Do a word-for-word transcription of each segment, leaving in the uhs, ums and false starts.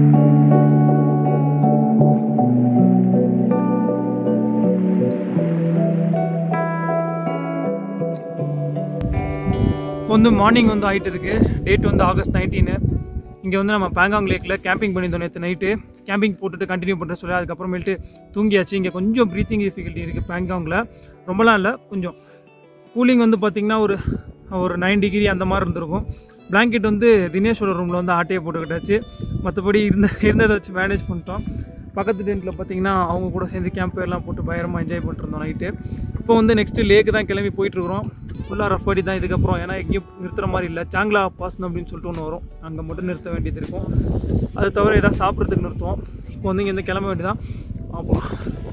வந்து மார்னிங் வந்து ஆகிட்டு இருக்கு. டேட் வந்து ஆகஸ்ட் நைன்டீனு. இங்கே வந்து நம்ம பேங்காங் லேக்கில் கேம்பிங் பண்ணியிருந்தோம் நேற்று நைட்டு. கேம்பிங் போட்டுட்டு கண்டினியூ பண்ணுற சொல்லி அதுக்கப்புறமேட்டு தூங்கியாச்சு. இங்கே கொஞ்சம் ப்ரீத்திங் டிஃபிகல்ட்டி இருக்குது பேங்காங்கில். ரொம்பலாம் இல்லை, கொஞ்சம் கூலிங் வந்து பார்த்திங்கன்னா ஒரு ஒரு நைன் டிகிரி அந்த மாதிரி இருந்திருக்கும். பிளாங்கெட் வந்து தினேஷோட ரூமில் வந்து ஆட்டையை போட்டுக்கிட்டாச்சு. மற்றபடி இருந்த இருந்ததை வச்சு மேனேஜ் பண்ணிட்டோம். பக்கத்து டென்ட்டில் பார்த்திங்கன்னா அவங்க கூட சேர்ந்து கேம்ப் ஃபயர்லாம் போட்டு பயங்கரமாக என்ஜாய் பண்ணிட்டுருந்தோம் நைட்டு. இப்போ வந்து நெக்ஸ்ட்டு லேக்கு தான் கிளம்பி போயிட்டுருக்குறோம். ஃபுல்லாக ரஃப் அடி தான் இதுக்கப்புறம். ஏன்னா எங்கேயும் நிறுத்துகிற மாதிரி இல்லை. சாங்லா பாஸ்னு அப்படின்னு சொல்லிட்டு ஒன்று வரும், அங்கே மட்டும் நிறுத்த வேண்டியது இருக்கும். அது தவிர எதாவது சாப்பிட்றதுக்கு நிறுத்துவோம். இப்போ வந்து இங்கேருந்து கிளம்ப வேண்டியதான். பார்ப்போம்.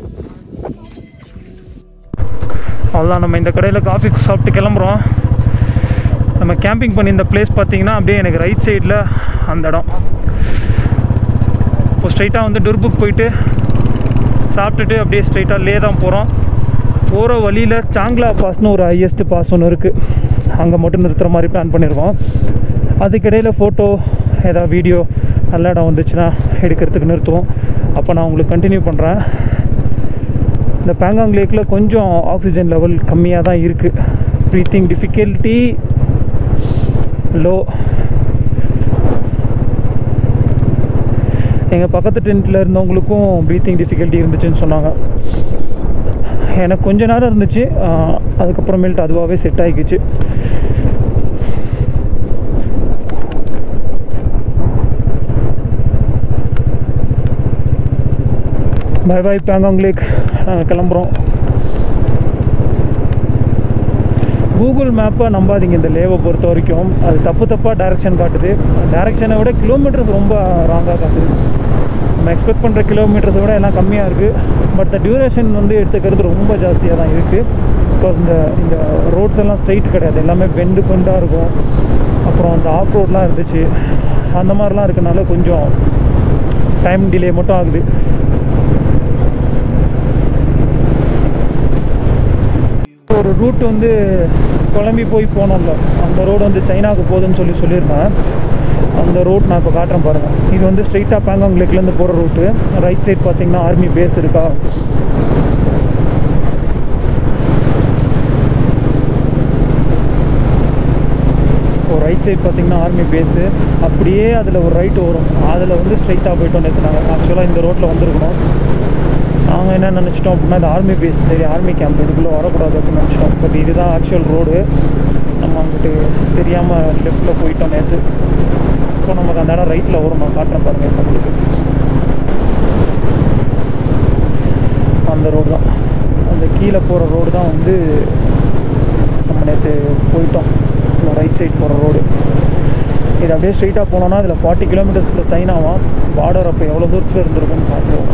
அவ்வளோதான், நம்ம இந்த கடையில் காஃபி சாப்பிட்டு கிளம்புறோம். நம்ம கேம்பிங் பண்ணி இந்த பிளேஸ் பார்த்திங்கன்னா அப்படியே எனக்கு ரைட் சைடில் அந்த இடம். இப்போ ஸ்ட்ரைட்டாக வந்து டுர்புக் போயிட்டு சாப்பிட்டுட்டு அப்படியே ஸ்ட்ரைட்டாக லே தான் போகிறோம். போகிற வழியில் சாங்லா பாஸ்னு ஒரு ஹையஸ்ட் பாஸ் ஒன்று இருக்குது, அங்கே மட்டும் நிறுத்துகிற மாதிரி பிளான் பண்ணியிருக்கோம். அதுக்கிடையில் ஃபோட்டோ ஏதாவது வீடியோ நல்ல இடம் வந்துச்சுன்னா எடுக்கிறதுக்கு நிறுத்துவோம். அப்போ நான் உங்களுக்கு கண்டினியூ பண்ணுறேன். இந்த பேங்காங் லேக்கில் கொஞ்சம் ஆக்சிஜன் லெவல் கம்மியாக தான் இருக்குது. Breathing difficulty low. எங்கள் பக்கத்து டென்ட்டில் இருந்தவங்களுக்கும் ப்ரீத்திங் டிஃபிகல்ட்டி இருந்துச்சுன்னு சொன்னாங்க. எனக்கு கொஞ்ச நேரம் இருந்துச்சு, அதுக்கப்புறமேல்ட்டு அதுவாகவே செட் ஆகிக்குச்சு. Bye bye Pangong lake. நாங்கள் கிளம்புறோம். கூகுள் மேப்பை நம்பாதீங்க இந்த லேவை பொறுத்த வரைக்கும். அது தப்பு தப்பாக டைரெக்ஷன் காட்டுது. டைரெக்ஷனை விட கிலோமீட்டர்ஸ் ரொம்ப ராங்காக காட்டுது. நம்ம எக்ஸ்பெக்ட் பண்ணுற கிலோமீட்டர்ஸை விட எல்லாம் கம்மியாக இருக்குது. பட் த டியூரேஷன் வந்து எடுத்துக்கிறது ரொம்ப ஜாஸ்தியாக தான் இருக்குது. பிகாஸ் இந்த இந்த ரோட்ஸ் எல்லாம் ஸ்ட்ரைட் கிடையாது, எல்லாமே பெண்டு பெண்டாக இருக்கும். அப்புறம் அந்த ஆஃப் ரோட்லாம் இருந்துச்சு, அந்த மாதிரிலாம் இருக்கனால கொஞ்சம் டைம் டிலே மட்டும் ஆகுது. ஒரு ரூட் வந்து குழம்பி போய் போனோம்ல, அந்த ரோடு வந்து சைனாவுக்கு போகுதுன்னு சொல்லி சொல்லியிருந்தேன். அந்த ரூட் நான் இப்போ காட்டுறேன் பாருங்கள். இது வந்து ஸ்ட்ரைட்டாக பேங்காங் லேக்லேருந்து போகிற ரூட்டு. ரைட் சைட் பார்த்திங்கன்னா ஆர்மி பேஸ் இருக்கா. ஒரு ரைட் சைட் பார்த்திங்கன்னா ஆர்மி பேஸு. அப்படியே அதில் ஒரு ரைட்டு வரும், அதில் வந்து ஸ்ட்ரைட்டாக போய்ட்டோம். நேற்று நாங்கள் ஆக்சுவலாக இந்த ரோட்டில் வந்திருக்கணும். நாங்கள் என்ன நினச்சிட்டோம் அப்படின்னா இந்த ஆர்மி பேஸ், சரி ஆர்மி கேம்ப் இதுக்குள்ளே வரக்கூடாது அப்படின்னு நினச்சிட்டோம். பட் இதுதான் ஆக்சுவல் ரோடு. நம்ம அங்கிட்டு தெரியாமல் லெஃப்ட்டில் போயிட்டோம் நேற்று. இப்போ நமக்கு அந்த இடம் ரைட்டில் வரும், நான் காட்டுறேன் பாருங்கள் நம்மளுக்கு. அந்த ரோடு தான், அந்த கீழே போகிற ரோடு தான் வந்து நம்ம நேற்று போயிட்டோம். ரைட் சைட் போகிற ரோடு இது. அப்படியே ஸ்ட்ரைட்டாக போனோன்னா இதில் ஃபார்ட்டி கிலோமீட்டர்ஸில் சைனாவாம். பார்டர் அப்போ எவ்வளோ தூரத்தில் இருந்திருக்குன்னு பார்ப்போம்.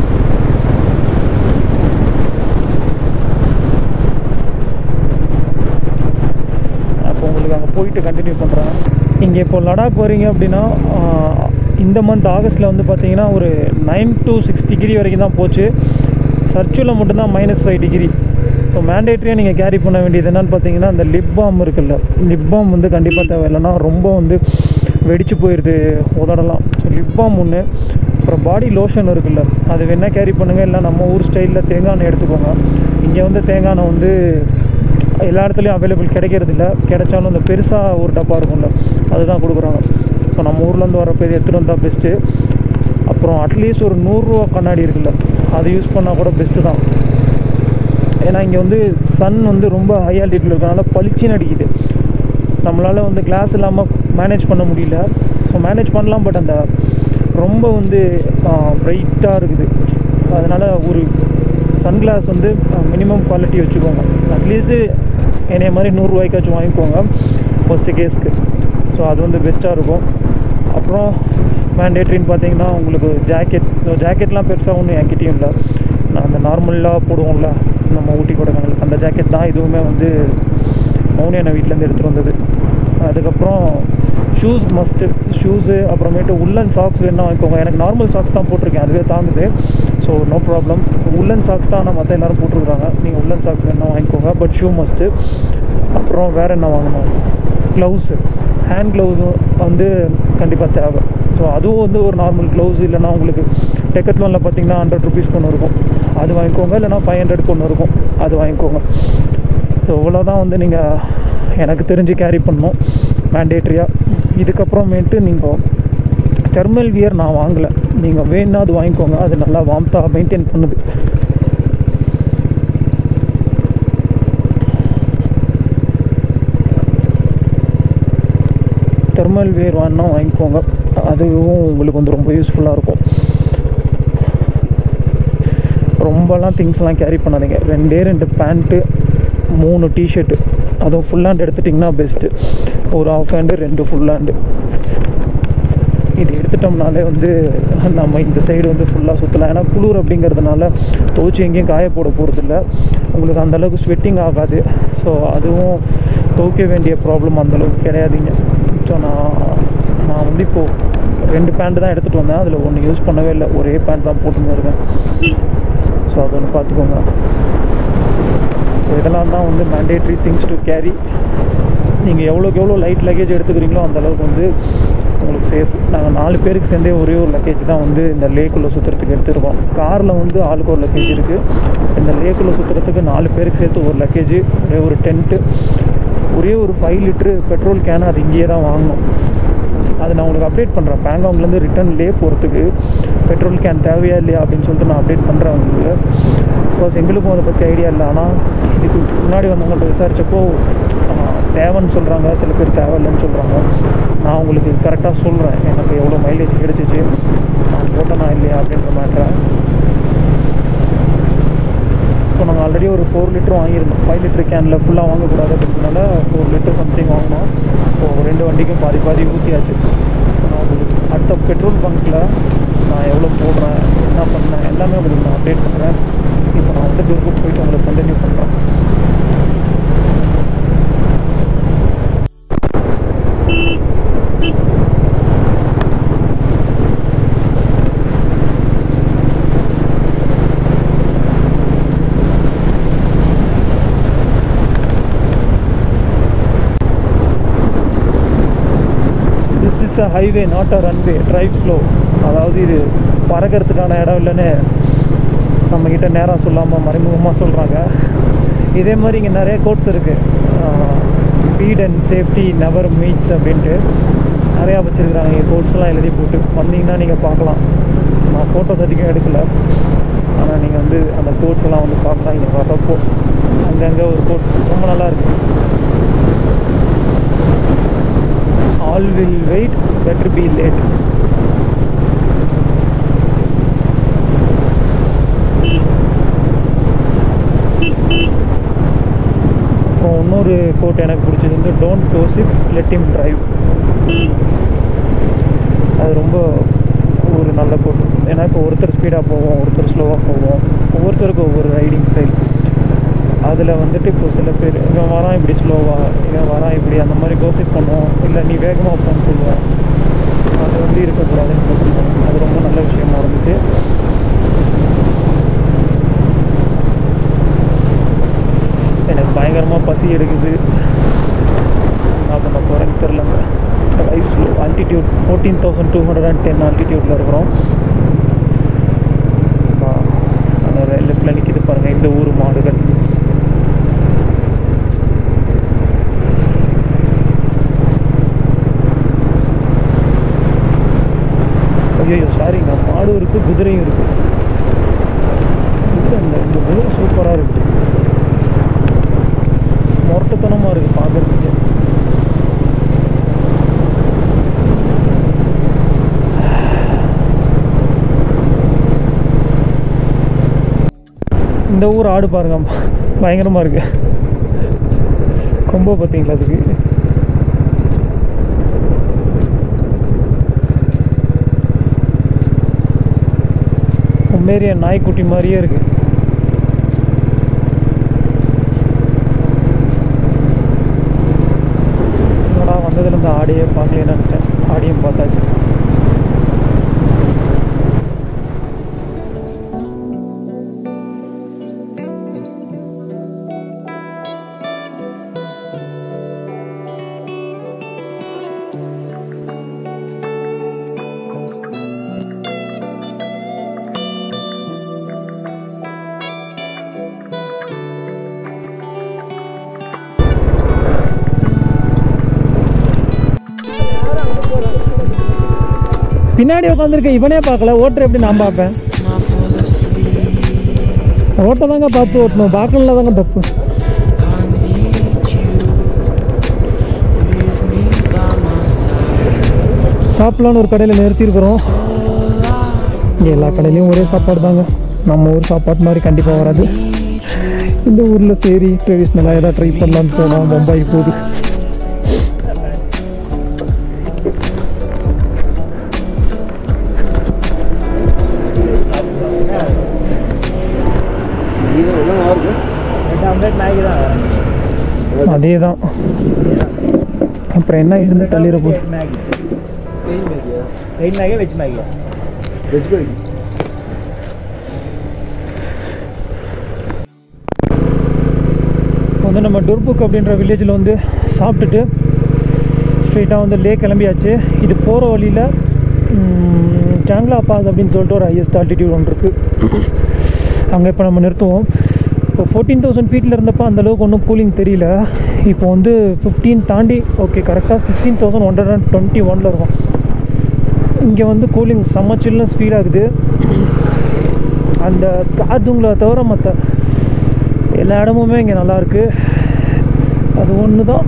அப்போ உங்களுக்கு அங்கே போயிட்டு கண்டினியூ பண்ணுறேன். இங்கே இப்போ லடாக் வரீங்க அப்படின்னா இந்த மந்த் ஆகஸ்ட்டில் வந்து பார்த்தீங்கன்னா ஒரு நைன் டு சிக்ஸ் டிகிரி வரைக்கும் தான் போச்சு. சர்ச்சுவில் மட்டும்தான் மைனஸ் ஃபைவ் டிகிரி. ஸோ மேண்டேட்ரியாக நீங்கள் கேரி பண்ண வேண்டியது என்னென்னு பார்த்தீங்கன்னா அந்த லிப் பாம் இருக்குல்ல, லிப் பாம் வந்து கண்டிப்பாக தேவை. இல்லைன்னா ரொம்ப வந்து வெடிச்சு போயிடுது உதடலாம். ஸோ லிப் பாம் ஒன்று, அப்புறம் பாடி லோஷன் இருக்குல்ல, அது வேணால் கேரி பண்ணுங்கள். இல்லை நம்ம ஊர் ஸ்டைலில் தேங்காய் எண்ணெய் எடுத்துக்கோங்க. இங்கே வந்து தேங்காய் எண்ணெய் வந்து எல்லா இடத்துலையும் அவைலபிள் கிடைக்கிறது இல்லை. கிடைச்சாலும் இந்த பெருசாக ஒரு டப்பா இருக்கும்ல, அதுதான் கொடுக்குறாங்க. ஸோ நம்ம ஊர்லேருந்து வரப்போ இது எடுத்துகிட்டு வந்தால் பெஸ்ட்டு. அப்புறம் அட்லீஸ்ட் ஒரு நூறுரூவா கண்ணாடி இருக்குல்ல, அது யூஸ் பண்ணால் கூட பெஸ்ட்டு தான். ஏன்னா இங்கே வந்து சன் வந்து ரொம்ப ஹை ஆல்டிடியூட் இருக்கனால பளிச்சின்னு அடிக்குது. நம்மளால் வந்து கிளாஸ் இல்லாமல் மேனேஜ் பண்ண முடியல. ஸோ மேனேஜ் பண்ணலாம், பட் அந்த ரொம்ப வந்து ப்ரைட்டாக இருக்குது. அதனால் ஒரு சன்கிளாஸ் வந்து மினிமம் குவாலிட்டி வச்சுக்கோங்க. அட்லீஸ்ட்டு என்னைய மாதிரி நூறுரூவாய்க்காச்சும் வாங்கிக்கோங்க ஃபஸ்ட்டு கேஸ்க்கு. ஸோ அது வந்து பெஸ்ட்டாக இருக்கும். அப்புறம் மேண்டேட்ரின்னு பார்த்தீங்கன்னா உங்களுக்கு ஜாக்கெட். ஸோ ஜாக்கெட்லாம் பெருசாக ஒன்றும் என்கிட்டையும் இல்லை. நான் அந்த நார்மலாக போடுவோம்ல நம்ம ஊட்டி கொடைக்கானலுக்கு, அந்த ஜாக்கெட் தான். இதுவுமே வந்து மௌனியான வீட்டிலேருந்து எடுத்துகிட்டு வந்தது. அதுக்கப்புறம் ஷூஸ் மஸ்ட்டு. ஷூஸு அப்புறமேட்டு உள்ளன் சாக்ஸ் வேணால் வாங்கிக்கோங்க. எனக்கு நார்மல் சாக்ஸ் தான் போட்டிருக்கேன், அதுவே தாங்குது. So no problem. Woollen socks தான் ஆனால் மற்ற எல்லோரும் போட்டிருக்காங்க. நீங்கள் உள்ளன் சாக்ஸ் வேணால் வாங்கிக்கோங்க, பட் ஷூ மஸ்ட்டு. அப்புறம் வேறு என்ன வாங்கணும், க்ளவுஸு. ஹேண்ட் க்ளவுஸும் வந்து கண்டிப்பாக தேவை. ஸோ அதுவும் வந்து ஒரு நார்மல் க்ளவுஸ் இல்லைனா உங்களுக்கு டெக்கத்லானில் பார்த்தீங்கன்னா ஹண்ட்ரட் ருபீஸ்க்கு ஒன்று இருக்கும், அது வாங்கிக்கோங்க. இல்லைனா ஃபைவ் ஹண்ட்ரட்க்கு ஒன்று இருக்கும், அது வாங்கிக்கோங்க. ஸோ இவ்வளோதான் வந்து நீங்கள் எனக்கு தெரிஞ்சு கேரி பண்ணணும் மேண்டேட்ரியாக. இதுக்கப்புறமேட்டு நீங்கள் தெர்மல் வியர் நான் வாங்கலை, நீங்கள் வேணுன்னா அது வாங்கிக்கோங்க, அது நல்லா வார்ம்த்தாக மெயின்டைன் பண்ணுது. தெர்மல் வியர் வேணுன்னா வாங்கிக்கோங்க, அதுவும் உங்களுக்கு வந்து ரொம்ப யூஸ்ஃபுல்லாக இருக்கும். ரொம்பலாம் திங்ஸ்லாம் கேரி பண்ணாதீங்க. ரெண்டே ரெண்டு பேண்ட்டு, மூணு டிஷர்ட்டு, அதுவும் ஃபுல் ஹேண்ட் எடுத்துட்டிங்கன்னா பெஸ்ட்டு. ஒரு ஆஃப் ஹேண்டு, ரெண்டு ஃபுல் ஹேண்டு, இது எடுத்துட்டோம்னாலே வந்து நம்ம இந்த சைடு வந்து ஃபுல்லாக சுற்றலாம். ஏன்னா குளிர் அப்படிங்கிறதுனால துவச்சி எங்கேயும் காய போட போகிறதில்ல, உங்களுக்கு அந்தளவுக்கு ஸ்வெட்டிங் ஆகாது. ஸோ அதுவும் துவைக்க வேண்டிய ப்ராப்ளம் அந்தளவுக்கு கிடையாதுங்க. ஸோ நான் நான் வந்து இப்போது ரெண்டு பேண்ட்டு தான் எடுத்துகிட்டு வந்தேன், அதில் ஒன்று யூஸ் பண்ணவே இல்லை, ஒரே பேண்ட் தான் போட்டுன்னு இருக்கேன். ஸோ அது ஒன்று பார்த்துக்கோங்க. ஸோ இதெல்லாம் தான் வந்து மேண்டேட்ரி திங்ஸ் டு கேரி. நீங்கள் எவ்வளோக்கு எவ்வளோ லைட் லக்கேஜ் எடுத்துக்கிறீங்களோ அந்தளவுக்கு வந்து உங்களுக்கு சேஃப். நாங்கள் நாலு பேருக்கு சேர்ந்தே ஒரே ஒரு லக்கேஜ் தான் வந்து இந்த லேக்குள்ளே சுற்றுறதுக்கு எடுத்துருக்கோம். காரில் வந்து ஆளுக்கு ஒரு லக்கேஜ் இருக்குது, இந்த லேக்குள்ளே சுற்றுறதுக்கு நாலு பேருக்கு சேர்த்து ஒரு லக்கேஜ், ஒரே ஒரு டென்ட்டு, ஒரே ஒரு ஃபைவ் லிட்ரு பெட்ரோல் கேன், அது இங்கேயே தான் வாங்கணும். அது நான் உங்களுக்கு அப்டேட் பண்ணுறேன். பேங்காங்லேருந்து ரிட்டன் லே போகிறதுக்கு பெட்ரோல் கேன் தேவையா இல்லையா அப்படின்னு சொல்லிட்டு நான் அப்டேட் பண்ணுறேன் உங்களுக்கு. பிகாஸ் எங்களுக்கும் அதை பற்றி ஐடியா இல்லை. ஆனால் இதுக்கு முன்னாடி வந்தவங்கள்ட்ட விசாரித்தப்போ தேவைன்னு சொல்கிறாங்க, சில பேர் தேவையில்லைன்னு சொல்கிறாங்க. நான் உங்களுக்கு கரெக்டாக சொல்கிறேன் எனக்கு எவ்வளோ மைலேஜ் கிடச்சிச்சு, நான் போட்டேனா இல்லையா அப்படின்ற மேட்ரை. ஸோ நாங்கள் ஆல்ரெடி ஒரு ஃபோர் லிட்டர் வாங்கியிருந்தோம். ஃபைவ் லிட்டர் கேனில் ஃபுல்லாக வாங்கக்கூடாது அப்படின்றதுனால ஃபோர் லிட்டர் சம்திங் வாங்கினோம். ஸோ ரெண்டு வண்டிக்கும் பாதி பாதி ஊற்றியாச்சு. நான் உங்களுக்கு அடுத்த பெட்ரோல் பங்க்கில் நான் எவ்வளோ போடுறேன், என்ன பண்ணேன், எல்லாமே உங்களுக்கு நான் அப்டேட் பண்ணுறேன். இப்போ நான் வந்து டூருக்கு போயிட்டு உங்களுக்கு கண்டினியூ பண்ணுறேன். Highway not a runway, drive slow. அதாவது இது பறக்கிறதுக்கான இடம் இல்லைன்னு நம்மக்கிட்ட நேரம் சொல்லாமல் மறைமுகமாக சொல்கிறாங்க. இதே மாதிரி இங்கே நிறைய கோட்ஸ் இருக்குது. Speed and safety never meets அப்படின்ட்டு நிறையா வச்சுருக்குறாங்க. இங்கே கோட்ஸ்லாம் எழுதி போட்டு வந்தீங்கன்னா நீங்கள் பார்க்கலாம். நான் ஃபோட்டோஸ் அதிகம் எடுக்கலை, ஆனால் நீங்கள் வந்து அந்த கோட்ஸ் எல்லாம் வந்து பார்க்கலாம். இங்கே பார்க்கப்போ அங்கங்கே ஒரு கோட் ரொம்ப நல்லாயிருக்கு. All will wait, better be late. அப்புறம் இன்னொரு கோட் எனக்கு பிடிச்சது வந்து don't gossip, let him drive. அது ரொம்ப ஒரு நல்ல கோட். ஏன்னா இப்போ ஒருத்தர் ஸ்பீடாக போவோம், ஒருத்தர் ஸ்லோவாக போவோம், ஒவ்வொருத்தருக்கும் ஒவ்வொரு ரைடிங் ஸ்டைல். அதில் வந்துட்டு இப்போ சில பேர் இவன் வரான் இப்படி ஸ்லோவாக, இவன் வரான் இப்படி, அந்த மாதிரி கோசிப் பண்ணுவோம். இல்லை நீ வேகமாக போன்னு சொல்லுவோம். அது வந்து இருக்கக்கூடாதுன்னு சொல்லுவோம். அது ரொம்ப நல்ல விஷயமா இருந்துச்சு. எனக்கு பயங்கரமாக பசி எடுக்குது, என்ன பண்ண போகிறேன்னு தெரிலங்க. Life slow altitude fourteen thousand two hundred and ten ஆல்டிடியூட்டில் இருக்கிறோம். அந்த லெஃப்டில் நிற்கிது பாருங்கள் இந்த ஊர் மாடுகள். ஐயோ சாரிங்க, மாடும் இருக்குது, குதிரையும் இருக்குது. குதிரை இல்லை, இந்த குதிரை சூப்பராக இருக்குது, மொரட்டுத்தனமாக இருக்குது பார்க்குறதுக்கு. இந்த ஊர் ஆடு பாருங்க, பயங்கரமாக இருக்குது. கொம்பை பார்த்தீங்களா அதுக்கு? மாரி நாய்க்குட்டி மாதிரியே இருக்குது. என்னடா வந்ததுலேருந்து ஆடியே பார்க்கலன்னு நினச்சேன், ஆடியும் பார்த்தாச்சு. பின்னாடி உட்காந்துருக்க இவனே பார்க்கல, ஓட்டுற எப்படி நான் பார்ப்பேன்? ஓட்ட தாங்க பார்த்து ஓட்டணும், பார்க்கல தாங்க தப்பு. சாப்பிட்லான்னு ஒரு கடையில் நிறுத்தியிருக்கிறோம். இங்கே எல்லா கடையிலையும் ஒரே சாப்பாடு தாங்க, நம்ம ஊர் சாப்பாடு மாதிரி கண்டிப்பாக வராது. இந்த ஊரில் சரி ட்ரெடிஷ்னலாக எதாவது ட்ரை பண்ணலான்னு போனால் மும்பை போகுது. அதே தான். அப்புறம் என்ன இருந்து தள்ளிட போகுது. வந்து நம்ம டுர்புக் அப்படின்ற வில்லேஜில் வந்து சாப்பிட்டுட்டு ஸ்ட்ரெயிட்டாக வந்து லே கிளம்பியாச்சு. இது போகிற வழியில் சாங்லா பாஸ் அப்படின்னு சொல்லிட்டு ஒரு ஹையஸ்ட் ஆல்டிடியூட் ஒன்று இருக்குது. அங்கே இப்போ நம்ம நிறுத்துவோம். இப்போ ஃபோர்டீன் தௌசண்ட் ஃபீட்டில் இருந்தப்போ அந்தளவுக்கு ஒன்றும் கூலிங் தெரியல. இப்போ வந்து ஃபிஃப்டீன் தாண்டி ஓகே கரெக்டாக sixteen thousand one hundred and twenty ஒனில் இருக்கும். இங்கே வந்து கூலிங் செம்ம சில்னஸ் ஃபீல் ஆகுது. அந்த காதுங்களை தவிர மற்ற எல்லா இடமுமே இங்கே நல்லாயிருக்கு. அது ஒன்று தான்.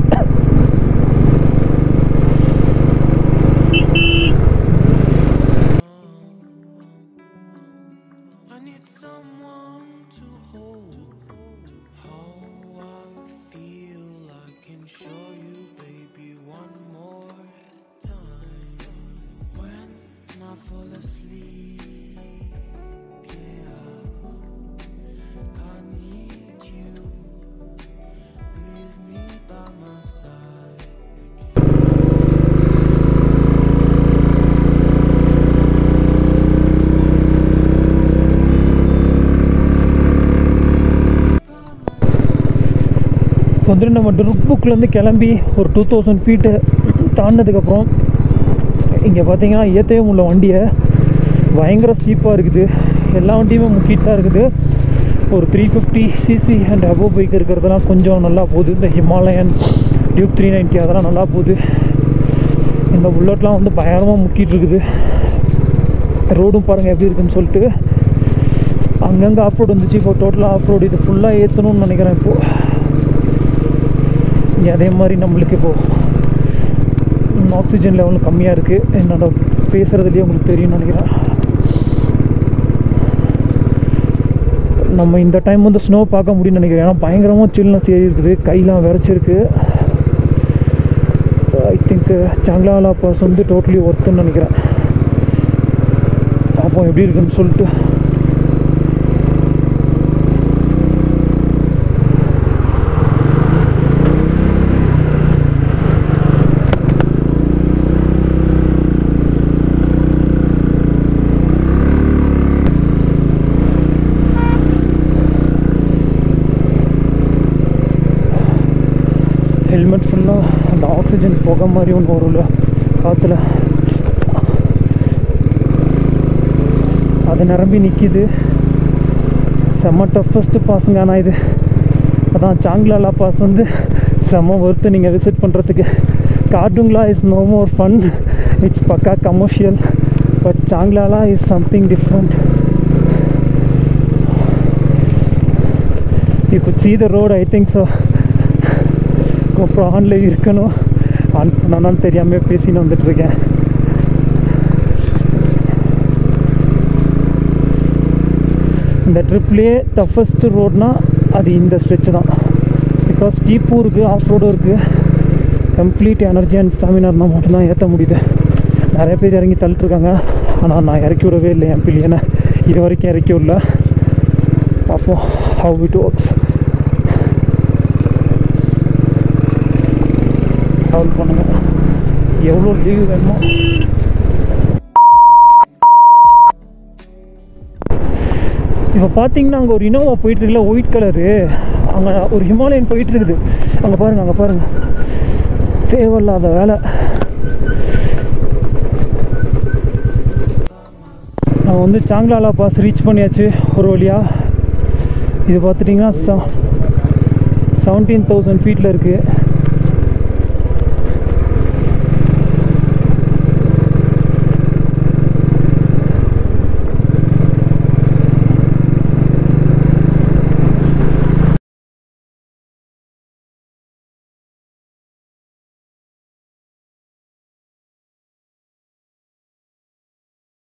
வந்துட்டு நம்ம டுர்புக்லேருந்து கிளம்பி ஒரு டூ தௌசண்ட் ஃபீட்டு தாண்டினதுக்கப்புறம் இங்கே பார்த்தீங்கன்னா ஏற்றவே முடியல வண்டியை. பயங்கர ஸ்டீப்பாக இருக்குது. எல்லா வண்டியுமே முக்கிட்டு தான் இருக்குது. ஒரு three fifty CC and above bike இருக்கிறதெல்லாம் கொஞ்சம் நல்லா போகுது. இந்த ஹிமாலயன் டியூப் த்ரீ நைன்ட்டி அதெல்லாம் நல்லா போகுது. இந்த புல்லட்லாம் வந்து பயங்கரமாக முக்கிட்டு இருக்குது. ரோடும் பாருங்கள் எப்படி இருக்குன்னு சொல்லிட்டு. அங்கங்கே ஆஃப் ரோடு வந்துச்சு. இப்போ டோட்டலாக ஆஃப் ரோடு இது ஃபுல்லாக ஏற்றணும்னு நினைக்கிறேன். இப்போது இங்கே அதே மாதிரி நம்மளுக்கு இப்போது ஆக்சிஜன் லெவலும் கம்மியாக இருக்குது. என்னோட பேசுகிறதுலேயே உங்களுக்கு தெரியும்னு நினைக்கிறேன். நம்ம இந்த டைம் வந்து ஸ்னோ பார்க்க முடியும்னு நினைக்கிறேன். ஏன்னா பயங்கரமாக சில்னஸ் ஏறி இருக்குது. கையெலாம் விரைச்சிருக்கு. ஐ திங்க் சாங்லாலா பாஸ் வந்து டோட்டலி ஒர்த்துன்னு நினைக்கிறேன். பார்ப்போம் எப்படி இருக்குன்னு சொல்லிட்டு. ஹெல்மெட் ஃபுல்லாக அந்த ஆக்சிஜன் புகை மாதிரி ஒன்று வரும்ல காற்றுல, அது நிரம்பி நிற்கிது. செம்ம டஃபஸ்ட்டு பாஸுங்க. ஆனால் இது அதான் சாங்லாலா பாஸ் வந்து செம்ம ஒர்த்து நீங்கள் விசிட் பண்ணுறதுக்கு. Khardungla is no more fun, it's பக்கா commercial. But Changla is something different. You could see the road, I think so. அப்புறம் ஆன்லைன் இருக்கணும். ஆன் பண்ணான்னு தெரியாமல் பேசின்னு வந்துட்டுருக்கேன். இந்த ட்ரிப்லேயே டஃபஸ்ட்டு ரோட்னால் அது இந்த ஸ்ட்ரெச்சு தான். பிகாஸ் ஸ்டீப்பும் இருக்குது, ஆஃப் ரோடும் இருக்குது. கம்ப்ளீட் எனர்ஜி அண்ட் ஸ்டாமினா இருந்தால் மட்டும்தான் ஏற்ற முடியுது. நிறைய பேர் இறங்கி தள்ளிட்டுருக்காங்க. ஆனால் நான் இறக்கி விடவே இல்லை. என் பிள்ளையனை இது வரைக்கும் இறக்கி விடல. பார்ப்போம் ஹவ் இட் ஒர்க்ஸ். ட்ராவல் பண்ணுங்கள். எவ்வளோ லீவ் வேணுமோ. இப்போ பார்த்தீங்கன்னா அங்கே ஒரு இனோவா போயிட்டுருக்குல்ல, ஒயிட் கலரு. அங்கே ஒரு ஹிமாலயன் போயிட்டுருக்குது. அங்கே பாருங்கள், அங்கே பாருங்கள். தேவையில்லாத வேலை. நான் வந்து சாங்லாலா பாஸ் ரீச் பண்ணியாச்சு ஒரு வழியாக. இது பார்த்துட்டிங்கன்னா செவன்டீன் தௌசண்ட் ஃபீட்டில் இருக்குது.